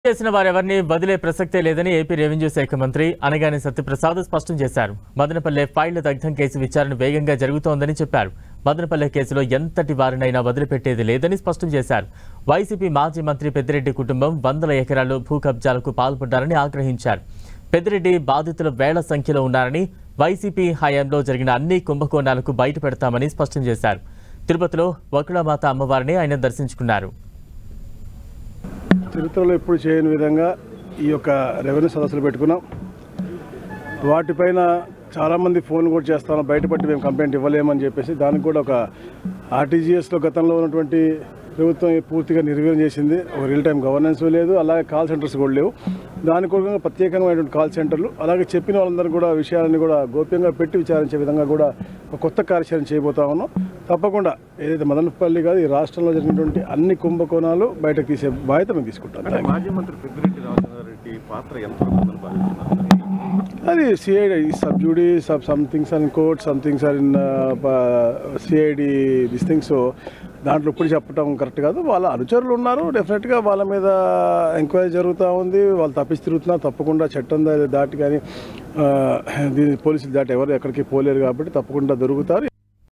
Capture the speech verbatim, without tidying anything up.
చేసిన వారెవరిని వదిలే ప్రసక్తే లేదని ఏపీ రెవెన్యూ శాఖ మంత్రి అనగాని సత్యప్రసాద్ స్పష్టం చేశారు. మదనపల్లె ఫైళ్ల దగ్ధం కేసు విచారణ వేగంగా జరుగుతోందని చెప్పారు. మదనపల్లె కేసులో ఎంతటి వారినైనా వదిలిపెట్టేది లేదని స్పష్టం చేశారు. వైసీపీ మాజీ మంత్రి పెద్దిరెడ్డి కుటుంబం వందల ఎకరాల్లో భూ కబ్జాలకు పాల్పడ్డారని ఆగ్రహించారు. పెద్దిరెడ్డి బాధితుల వేల సంఖ్యలో ఉన్నారని, వైసీపీ హయాంలో జరిగిన అన్ని కుంభకోణాలకు బయట పెడతామని స్పష్టం చేశారు. తిరుపతిలో వకుళమాత అమ్మవారిని ఆయన దర్శించుకున్నారు. చరిత్రలో ఎప్పుడు చేయని విధంగా ఈ యొక్క రెవెన్యూ సదస్సులు పెట్టుకున్నాం. వాటిపైన చాలామంది ఫోన్ కూడా చేస్తాను, బయటపడి మేము కంప్లైంట్ ఇవ్వలేమని చెప్పేసి దానికి కూడా ఒక ఆర్టీజీఎస్లో గతంలో ఉన్నటువంటి ప్రభుత్వం పూర్తిగా నిర్వీర్యం చేసింది. ఒక రియల్ టైం గవర్నెన్స్ లేదు, అలాగే కాల్ సెంటర్స్ కూడా లేవు. దాని కూడా ప్రత్యేకమైనటువంటి కాల్ సెంటర్లు, అలాగే చెప్పిన వాళ్ళందరూ కూడా విషయాలని కూడా గోప్యంగా పెట్టి విచారించే విధంగా కూడా ఒక కొత్త కార్యాచరణ చేయబోతా ఉన్నాం. తప్పకుండా ఏదైతే మదనపల్లి కాదు, ఈ రాష్ట్రంలో జరిగినటువంటి అన్ని కుంభకోణాలు బయటకు తీసే బాధ్యత మేము తీసుకుంటాం. మాజీ మంత్రి పెద్దిరెడ్డి రాజేంద్రారెడ్డి పాత్ర ఎంత అది CID sub judice sub somethings are in court, somethings are in CID this things. So దాంట్లో ఇప్పుడు చెప్పడం కరెక్ట్ కాదు. వాళ్ళ అనుచరులు ఉన్నారు, డెఫినెట్గా వాళ్ళ మీద ఎంక్వైరీ జరుగుతూ ఉంది. వాళ్ళు తప్పించి తిరుగుతున్నారు. తప్పకుండా చట్టం దాటి కానీ దీని పోలీసులు దాటి ఎవరు ఎక్కడికి పోలేరు కాబట్టి తప్పకుండా దొరుకుతారు.